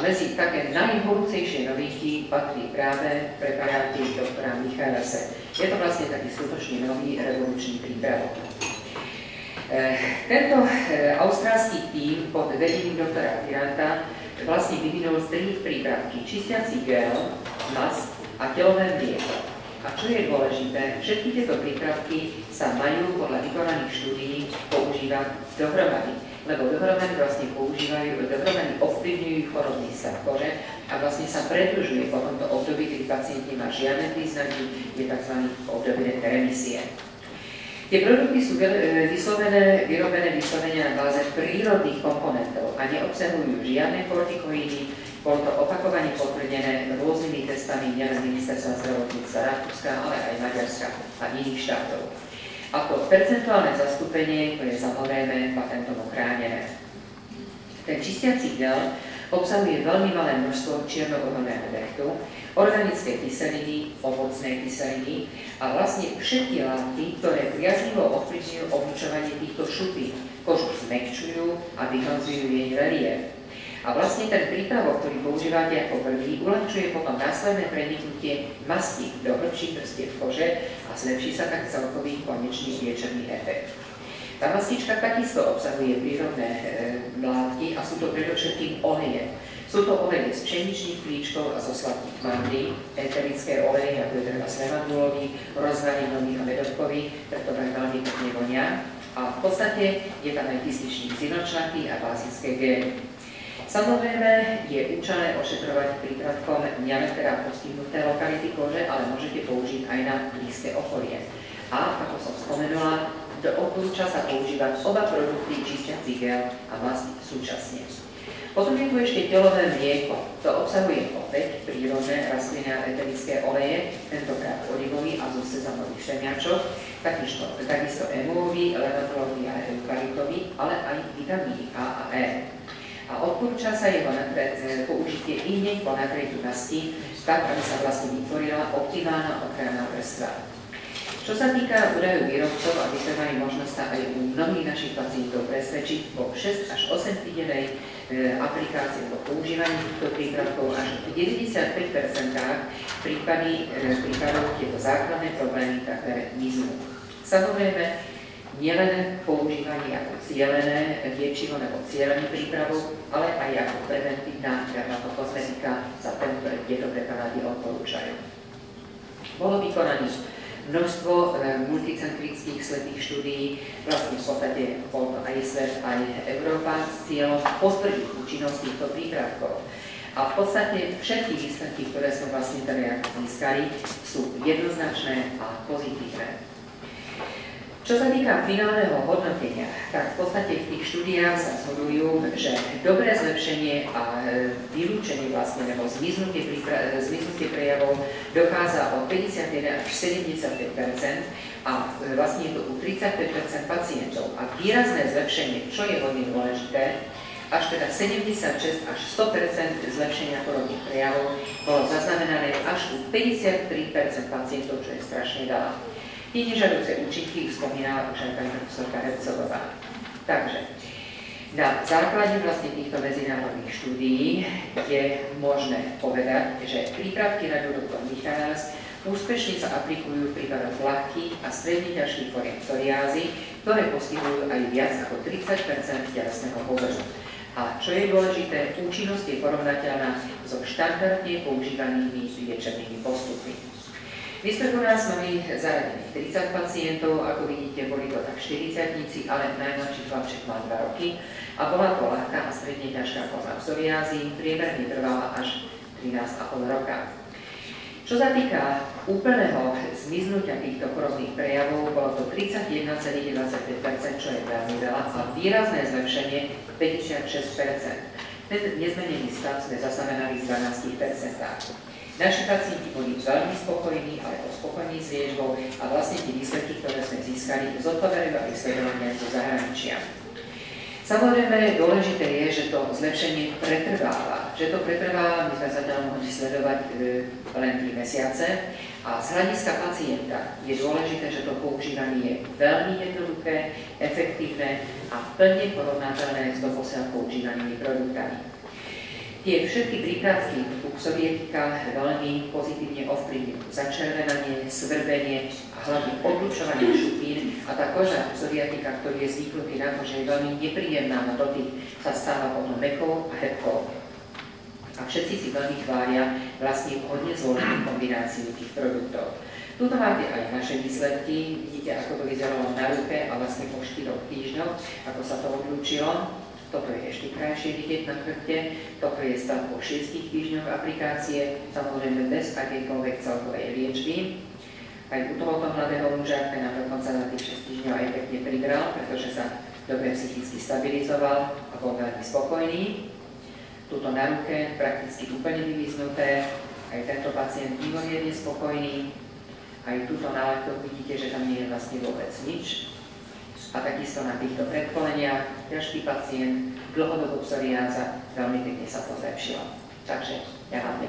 medzi také najhorúcejšie novinky patrí práve preparáty doktora Michaelase. Je to vlastne taký skutočne nový revolučný prípravok. Tento austrálsky tím pod vedením doktora Piranta vlastne vyvinul 3 prípravky: čistiaci gel, mast a telové mlieko. A čo je dôležité, všetky tieto prípravky sa majú podľa vykonaných štúdií používať dohromady, lebo dohromady vlastne dohromady ovplyvňujú chorobný stav kože a vlastne sa predĺžuje po tomto období, keď pacient nemá žiadne príznaky, je tzv. Obdobie remisie. Tie produkty sú vyrobené vyslovene na báze prírodných komponentov a neobsahujú žiadne kortikoidy. Bolo to opakovane potvrdené rôznymi testami nielen ministerstva zdravotníctva Rakúska, ale aj Maďarska a iných štátov. Ako percentuálne zastúpenie to je samozrejme patentovo chránené. Ten čistiaci gel obsahuje veľmi malé množstvo čierno-uholného drehtu, organické kyseliny, ovocné kyseliny a vlastne všetky látky, ktoré priaznivo ovplyvňujú oblučovanie týchto šupín, kožu zmäkčujú a vyhľadzujú jej relief. A vlastne ten prípravok, ktorý používate ako prvý, uľahčuje potom následné preniknutie masti do hĺbších vrstiev kože a zlepší sa tak celkový konečný liečebný efekt. Tá mastička takisto obsahuje prírodné látky a sú to predovšetkým oleje. Sú to oleje z pšeničných klíčkov a zo sladkých mandlí, eterické oleje, ako je treba levandulový, rozvaninový a medovkový, preto veľmi pekne vonia. A v podstate je tam aj kysličník zinočnatý a bázické gély. Samozrejme je účelné ošetrovať prípravkom nielen teda postihnuté lokality kože, ale môžete použiť aj na blízke okolie. A ako som spomenula, odporúča sa používať oba produkty, čistiaci gel a mast súčasne. Potom je tu ešte telové mlieko. To obsahuje opäť prírodné rastlinné a eterické oleje, tentokrát olivový a zo sezamových semiačok, takisto emuový, levandulový a eukalyptový, ale aj vitamíny A a E. A odporúča sa jeho použitie i hneď po nakrytí masti, tak aby sa vlastne vytvorila optimálna ochranná vrstva. Čo sa týka údajov výrobcov, aby sme mali možnosť sa aj u mnohých našich pacientov presvedčiť, po 6 až 8 týdenej aplikácie po používaní týchto prípravkov až v 95% prípadov tieto základné problémy takmer miznú. Samozrejme, nielen používanie ako cielené liečivo nebo cielený prípravok, ale aj ako preventívna dermatokozmetika sa tieto preparáty odporúčajú. Bolo vykonaných množstvo multicentrických slepých štúdií, vlastne v podstate bol to aj svet, aj Európa s cieľom potvrdiť účinnosť týchto prípravkov. A v podstate všetky výsledky, ktoré sme vlastne teda získali, sú jednoznačné a pozitívne. Čo sa týka finálneho hodnotenia, tak v podstate v tých štúdiách sa zhodujú, že dobré zlepšenie a vylúčenie vlastne, nebo zmiznutie prejavov dochádza o 51 až 75% a vlastne je to u 35% pacientov. A výrazné zlepšenie, čo je veľmi dôležité, až teda 76 až 100% zlepšenia chorobných prejavov bolo zaznamenané až u 53% pacientov, čo je strašne veľa. Tie nežadúce účinky spomínala už aj pani profesorka Repcová. Takže na základe vlastne týchto medzinárodných štúdií je možné povedať, že prípravky na doktor Michaelas úspešne sa aplikujú v prípadoch ľahkých a stredne ťažkých foriem psoriázy, ktoré postihujú aj viac ako 30% telesného povrchu. A čo je dôležité, účinnosť je porovnateľná so štandardne používanými liečebnými postupmi. My sme u nás mali zaradených 30 pacientov, ako vidíte, boli to tak 40-tníci, ale najmladší chlapček mal 2 roky a bola to ľahká a stredne ťažká forma psoriázy, priemerne trvala až 13,5 roka. Čo sa týka úplného zmiznutia týchto chorobných prejavov, bolo to 31,25%, čo je veľmi veľa, a výrazné zlepšenie 56%. Ten nezmenený stav sme zaznamenali z 12%. Naši pacienti boli veľmi spokojní, alebo spokojní s liečbou a vlastne tie výsledky, ktoré sme získali, zodpovedajú aj sledovania zo zahraničia. Samozrejme, dôležité je, že to zlepšenie pretrváva. Že to pretrváva, my sme zatiaľ mohli sledovať len 3 mesiace a z hľadiska pacienta je dôležité, že to používanie je veľmi jednoduché, efektívne a plne porovnateľné s doposiaľ používanými produktami. Tie všetky prípravky u psoriatika veľmi pozitívne ovplyvňujú začervenanie, svrbenie a hlavne odlučovanie šupín a tá koža psoriatika, ktorý je zvyknutý na to, že je veľmi nepríjemná na dotyk, sa stáva potom mäkkou a hebkou. A všetci si veľmi chvália vlastne hodne zloženú kombináciu tých produktov. Tuto máte aj naše výsledky, vidíte, ako to vyzeralo na ruke a vlastne po 4 týždňoch, ako sa to odlúčilo. Toto je ešte krajšie vidieť na chrbte, toto je stav po 6 týždňoch aplikácie, samozrejme bez akejkoľvek celkovej liečby. Aj u tohoto mladého muža, ktorý nám dokonca na tých 6 týždňov aj pekne pribral, pretože sa dobre psychicky stabilizoval a bol veľmi spokojný. Tuto na ruke prakticky úplne vyviznuté, aj tento pacient mimoriadne spokojný. Aj tuto na laktoch vidíte, že tam nie je vlastne vôbec nič. A takisto na týchto predkoleniach ťažký pacient, dlhodobo psoriáza, veľmi pekne sa to zlepšilo. Takže ja vám